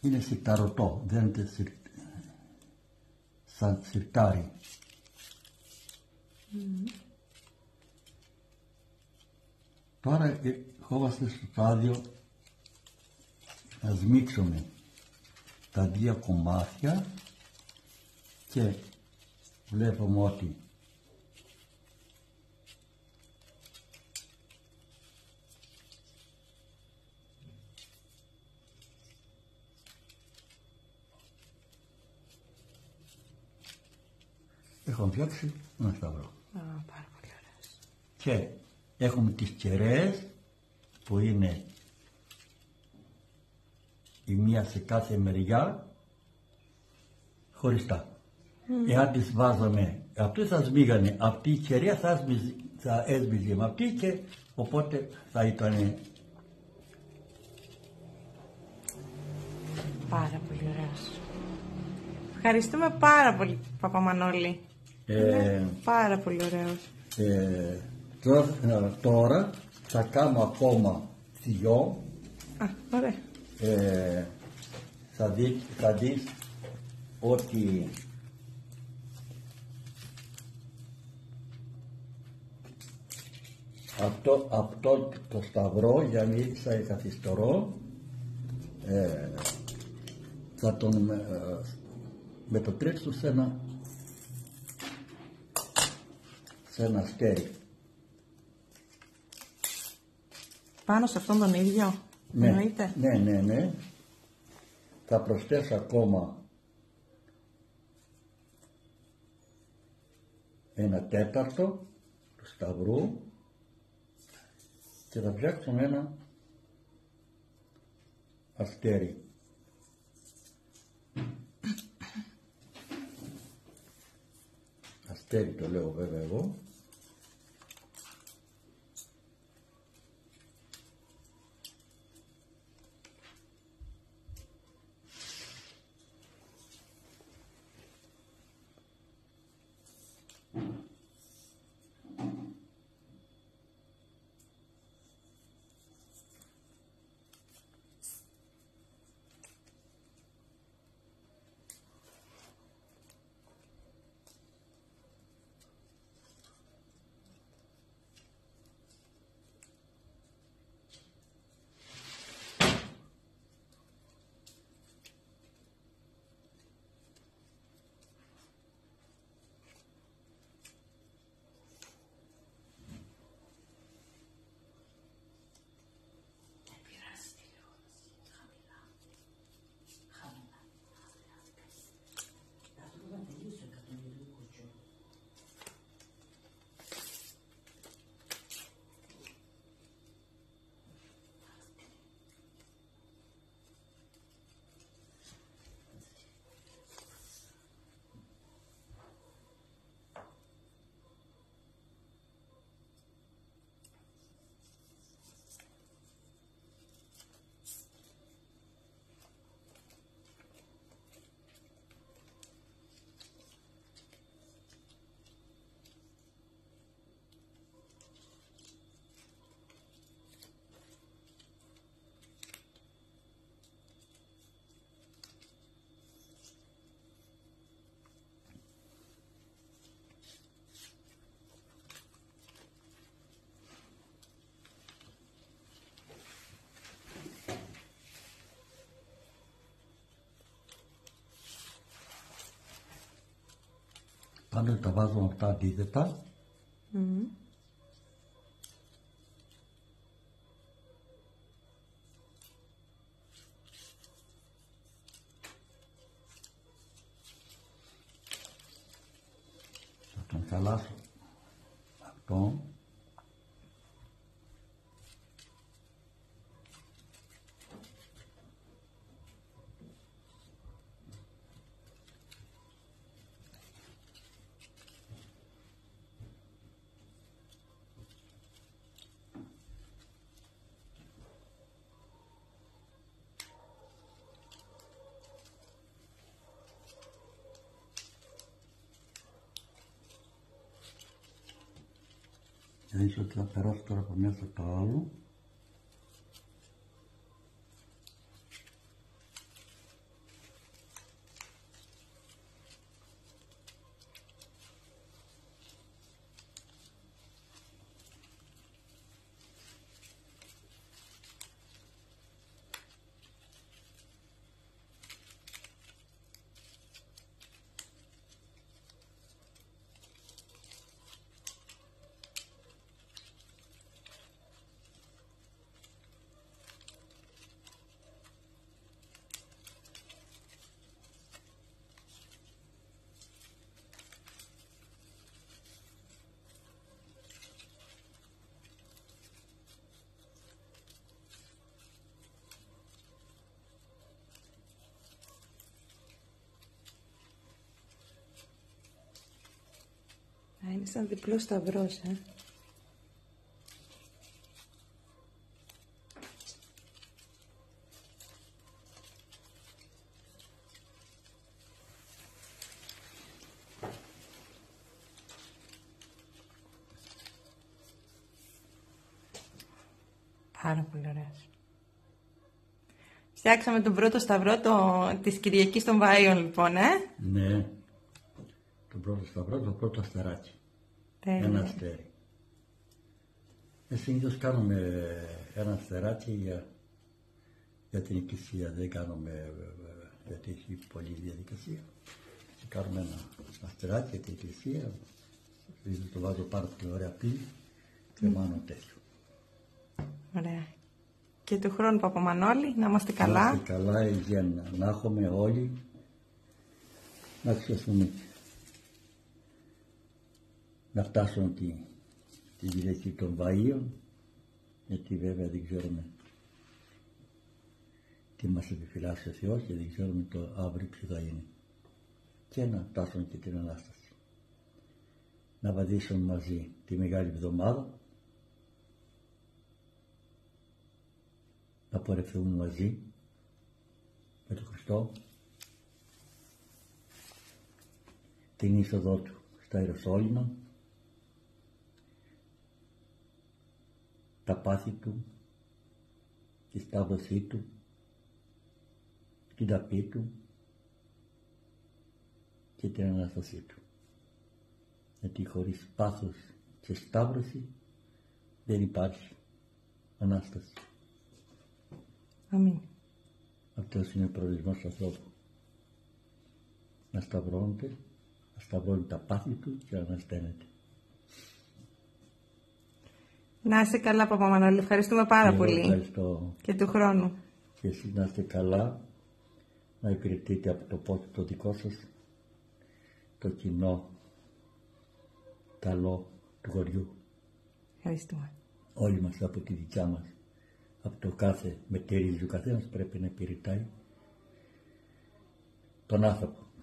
είναι σιρταρωτό, δένεται σαν σιρτάρι. Τώρα ερχόμαστε στο στάδιο να σμίξουμε τα δύο κομμάτια και βλέπουμε ότι έχουμε φτιάξει ένα σταυρό. Πάρα πολύ ωραίος. Και έχουμε τις κεραίες που είναι η μία σε κάθε μεριά χωριστά. Εάν τις βάζαμε, αυτοί θα σμίγανε, αυτή η κεραία θα έσμιγε με αυτή και οπότε θα ήταν... Πάρα πολύ ωραίος. Ευχαριστούμε πάρα πολύ, Παπαμανώλη. Πάρα πολύ ωραίος. Τώρα θα κάνω ακόμα δυο. Ωραία. Θα δεις ότι αυτό το σταυρό, για μη σαν καθιστορό, θα τον μετατρέψω σε ένα αστέρι. Πάνω σε αυτόν τον ίδιο, εννοείται. Ναι. Θα προσθέσω ακόμα ένα τέταρτο του σταυρού και θα φτιάξουμε ένα αστέρι. Αστέρι το λέω βέβαια εγώ. Πάντα τα βάζουμε αυτά αντίθετα. Θα τον χαλάσω αυτό. Δεις ότι θα περάσω τώρα από μέσα το άλλο. Είναι σαν διπλό σταυρός, Πάρα πολύ ωραίος. Φτιάξαμε τον πρώτο σταυρό της Κυριακής των Βαΐων, λοιπόν, Ναι. Τον πρώτο σταυρό, το πρώτο αστεράκι. Τέλεια. Ένα αστέρι. Συνήθως κάνουμε ένα αστεράκι για την εκκλησία. Δεν κάνουμε γιατί έχει πολλή διαδικασία. Και κάνουμε ένα αστεράκι για την εκκλησία. Το βάζω πάνω από την ωραία πύλη και μάνω τέτοιο. Ωραία. Και του χρόνου, Παπαμανώλη, να είμαστε καλά. Να είμαστε καλά, υγεία να έχουμε όλοι. Να ξεσούμε. Να φτάσουμε τη Κυριακή των Βαΐων, γιατί βέβαια δεν ξέρουμε τι μας επιφυλάσσει ο Θεός και δεν ξέρουμε το αύριο ποιο θα είναι. Και να φτάσουμε και την Ανάσταση. Να βαδίσουμε μαζί τη Μεγάλη Εβδομάδα, να πορευθούμε μαζί με τον Χριστό, την είσοδό Του στα Ιεροσόλυμα, τα πάθη Του, τη σταύρωσή Του, την ταπή Του και την Ανάστασή Του. Γιατί χωρίς πάθος και σταύρωση δεν υπάρχει Ανάσταση. Αμήν. Αυτός είναι ο προορισμός του ανθρώπου. Να σταυρώνεται, να σταυρώνει τα πάθη του και να ανασταίνεται. Να είσαι καλά, Παπαμανώλη. Ευχαριστούμε πάρα πολύ. Ευχαριστώ. Και του χρόνου. Και εσείς να είστε καλά, να υπηρετείτε από το πόθο το δικό σας, το κοινό, καλό του χωριού. Ευχαριστούμε. Όλοι μας από τη δικιά μας, από το κάθε μετερίζει ο καθένας πρέπει να υπηρετάει τον άνθρωπο.